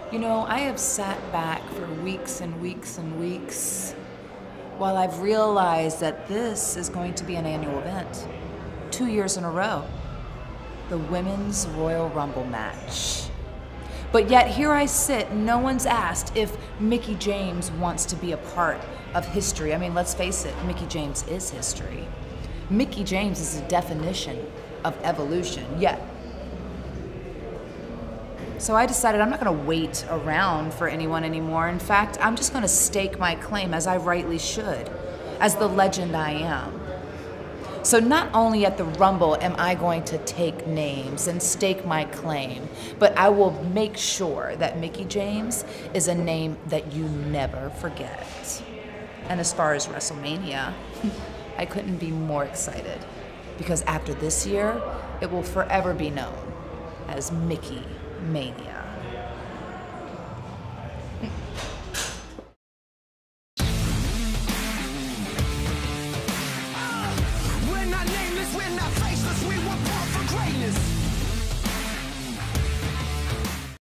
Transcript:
You know, I have sat back for weeks and weeks and weeks while I've realized that this is going to be an annual event. 2 years in a row. The Women's Royal Rumble match. But yet here I sit, no one's asked if Mickie James wants to be a part of history. I mean, let's face it, Mickie James is history. Mickie James is a definition of evolution, yet. So I decided I'm not going to wait around for anyone anymore. In fact, I'm just going to stake my claim, as I rightly should, as the legend I am. So not only at the Rumble am I going to take names and stake my claim, but I will make sure that Mickie James is a name that you never forget. And as far as WrestleMania, I couldn't be more excited, because after this year, it will forever be known as Mickie Mania.